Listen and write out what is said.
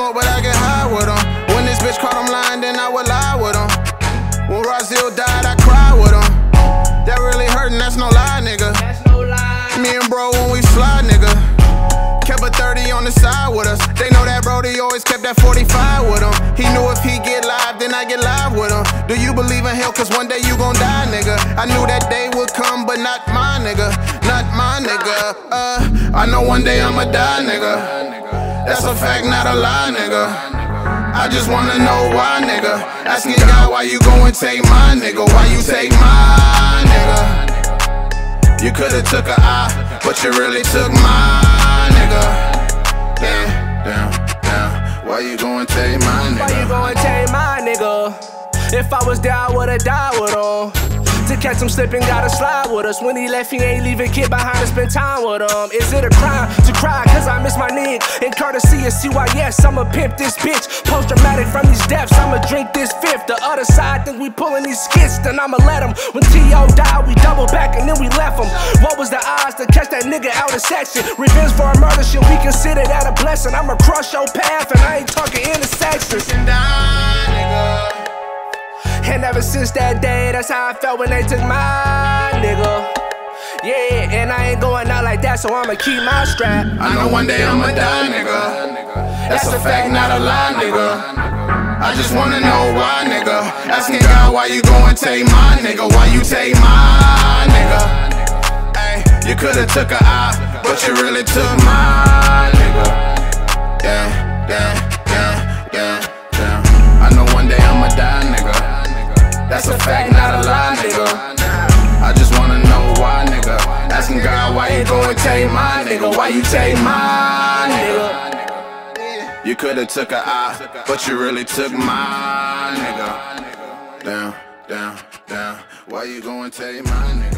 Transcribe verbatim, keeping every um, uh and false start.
smoke, but I get high with him. When this bitch caught him lying, then I would lie with him. When Rozil died, I cried with him. That really hurtin', that's no lie, nigga. That's no lie. Me and bro when we slide, nigga. Kept a thirty on the side with us. They know that Brody always kept that forty-five with him. He knew if he get live, then I get live with him. Do you believe in hell? Cause one day you gon' die, nigga. I knew that day would come, but not my nigga. Not my nigga. Uh, I know one day I'ma die, nigga. That's a fact, not a lie, nigga. I just wanna know why, nigga. Asking God why you go and take my nigga. Why you take my nigga? You could've took a eye, but you really took my nigga. Damn, damn, damn. Why you go and take my nigga? Why you go and take my nigga? If I was there, I would've died with him. To catch him slipping, gotta slide with us. When he left, he ain't leave a kid behind to spend time with him. Is it a crime to cry? Cause I miss my nigga. In courtesy of C Y S, I'ma pimp this bitch. Post-dramatic from these deaths, I'ma drink this fifth. The other side think we pulling these skits, then I'ma let him. When T O died, we double back and then we left him. What was the odds to catch that nigga out of section? Revenge for a murder shit, we consider that a blessing. I'ma cross your path and I ain't talking intersections. And ever since that day, that's how I felt when they took my nigga. Yeah, and I ain't going out like that, so I'ma keep my strap. I know one day I'ma die, nigga. That's a fact, not a lie, nigga. I just wanna know why, nigga. Asking God why you go and take my nigga. Why you take my nigga? Ay, you could've took a eye, but you really took my nigga. Yeah, yeah, yeah, yeah, yeah. I know one day I'ma die, nigga. That's a fact, not a lie, nigga. I just wanna know why, nigga. Asking God why you go and take my nigga. Why you take my nigga? You could've took a eye, but you really took my nigga. Down, down, down. Why you go and take my nigga?